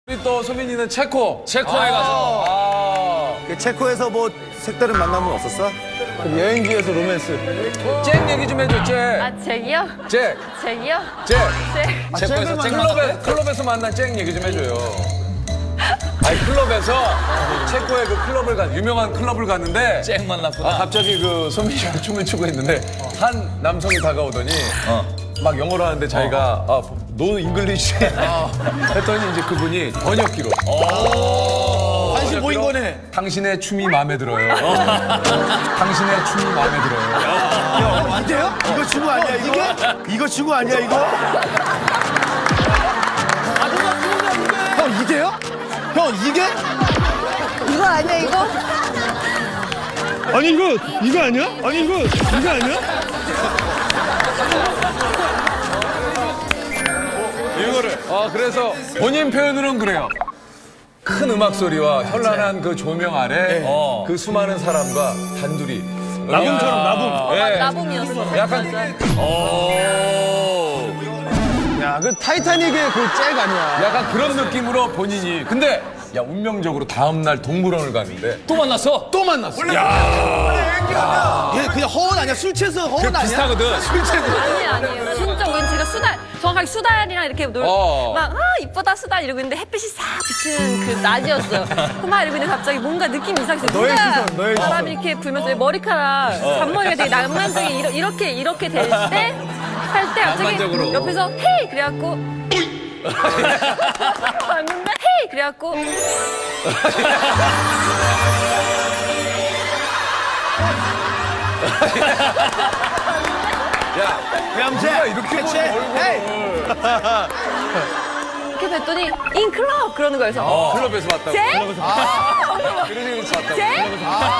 우리 또 소민이는 체코에 가서. 그 체코에서 뭐 색다른 만남은 없었어? 여행지에서 로맨스. 잭 얘기 좀 해줘, 잭. 아, 잭이요? 잭. 잭이요? 잭. 잭. 체코에서 클럽에서 만난 잭 얘기 좀 해줘요. 아니 클럽에서 체코에 그 클럽을 유명한 클럽을 갔는데 잭 만났구나. 갑자기 그 소민이가 춤을 추고 있는데 한 남성이 다가오더니 막 영어로 하는데 자기가 노 잉글리시 했더니 이제 그분이 번역기로 관심 보인 거네. 당신의 춤이 마음에 들어요. 당신의 춤이 마음에 들어요. 형, 이게요? 이거 주고 아니야, 이거? 이거 주고 아니야, 이거? 형, 이게요? 형, 이게? 이거 아니야, 이거? 아니 이거 아니야? 아니 이거 아니야? 이거를 그래서 본인 표현으로는 그래요. 큰 음악 소리와 현란한 그 조명 아래 그 수많은 사람과 단둘이 나붐처럼 나붐. 예. 나붐이었어. 약간 야, 그 타이타닉의 그 잭 아니야. 약간 그런 느낌으로 본인이 근데 야 운명적으로 다음 날 동물원을 갔는데 또 만났어? 또 만났어. 얘 그냥 허언 아니야? 술 취해서 허언 아니야? 비슷하거든. 술 취해서. 아니에요. 진짜 우린 제가 정확하게 수달이랑 이렇게 이쁘다 수달 이러고 있는데 햇빛이 싹 비치는 그 낮이었어요. 막 이러고 있는데 갑자기 뭔가 느낌이 이상했어요. 너의 시선, 너의 시선. 바람이 이렇게 불면서 머리카락, 잔머리가 되게 낭만적인 이렇게 될 때, 할 때 갑자기 낭만적으로. 옆에서 헤이! 그래갖고 봤는데 헤이! 그래갖고 누가 이렇게 보는 얼굴을 이렇게 뵀더니 인클럽 그러는 거여서 클럽에서 봤다고. 쟤? 그러지 봤다고. 쟤?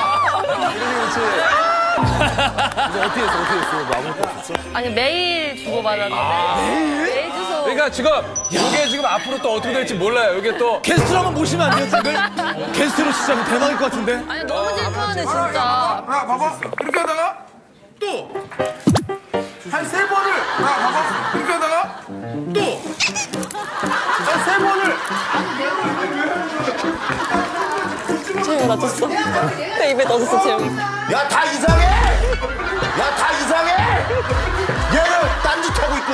어떻게 했어? 뭐 아무것도 없었어? 아니 매일 주고받았는데 매일 주소. 그러니까 지금 이게 지금 앞으로 또 어떻게 될지 몰라요. 이게 또 게스트로 한번 모시면 안 돼요, 잭을? 게스트로 진짜 대박일 것 같은데? 아니 너무 질투하네 진짜. 봐봐. 이렇게 하다가 또 한 3번을 봐봐. 이렇게 하다가 또 한 3번을 재영 맞췄어. 내 입에 넣어줬어 재영이. 야, 다 이상해! 야, 다 이상해! 얘는 딴짓하고 있고.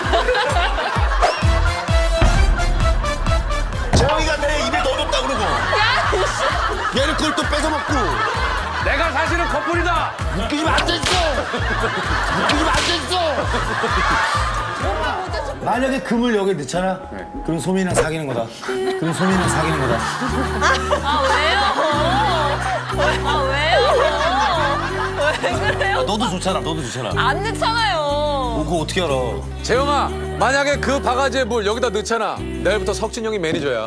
재영이가 내 입에 넣어줬다 그러고. 얘는 그걸 또 뺏어먹고. 내가 사실은 커플이다. 웃기지면 안 됐어! 웃기지면 안 됐어! 만약에 금을 여기 넣잖아? 그럼 소민이랑 사귀는 거다. 아 왜요? 아 왜요? 왜 그래요? 너도 좋잖아. 안 넣잖아요. 그거 어떻게 알아? 재영아, 만약에 그 바가지에 물 여기다 넣잖아. 내일부터 석진 형이 매니저야.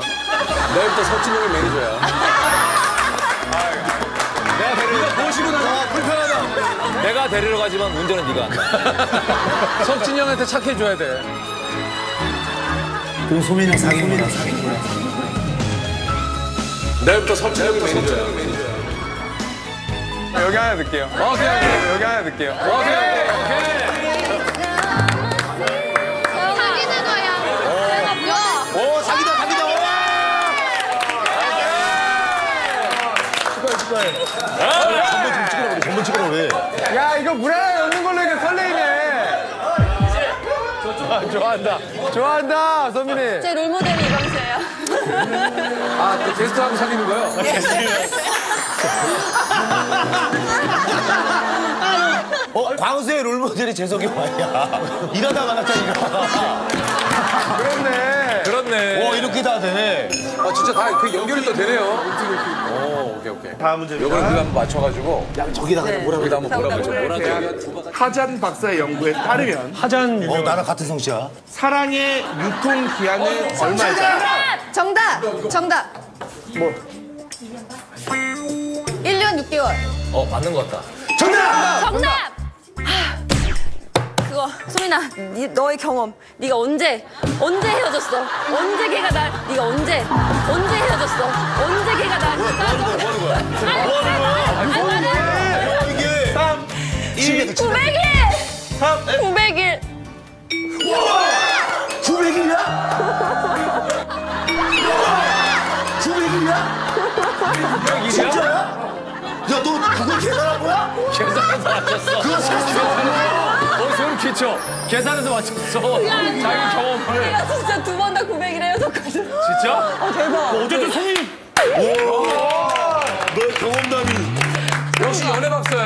내가 데리러 모시고 다녀. 불편하다. 내가 데리러 가지만 운전은 네가 한다. 석진 형한테 착해줘야 돼. 그럼 소민이랑 사귀는 거다. 내일부터 석진 형이 매니저야. 여기 하나 넣을게요. 오케이. 여기 하나 넣을게요. 오케이. 사귀는 거야. 내가 오, 사귀다. 축하해. 전번 찍으라고 그래. 야 이거 물 하나 넣는 걸로 이게 설레이네. 좋아한다 소민이. 제 롤모델이 이광수예요. 또 게스트하고 사귀는 거요? 광수의 롤모델이 재석이 아니야. 일하다 만났다니까. 그렇네. 그렇네. 이렇게 다 돼. 진짜 다 그 연결이 또 되네요. 오케이. 다음 문제입니다. 요거를 그 한번 맞춰가지고 저기다가 여기다 한번 뭐라고 하잔 박사의 연구에 따르면 나랑 같은 성씨야. 사랑의 유통 기한은 얼마일까요? 정답. 뭐? 1년 6개월. 맞는 것 같다. 정답! 그거 소민아 너의 경험 네가 언제 헤어졌어? 언제 걔가 네가 언제 헤어졌어? 언제 걔가 이게 3, 2, 900일! 900일! 900일이야? 1이야? 진짜야? 야, 너 그걸 계산한 거야? 계산해서 맞췄어. 그거 실수. 소름 끼쳐. 계산해서 맞췄어. 자기 경험을. 내가 진짜 두 번 다 900이래요, 저까지. 진짜? 대박. 어쨌든 손이 너의 경험담이. 역시 연애 박사야.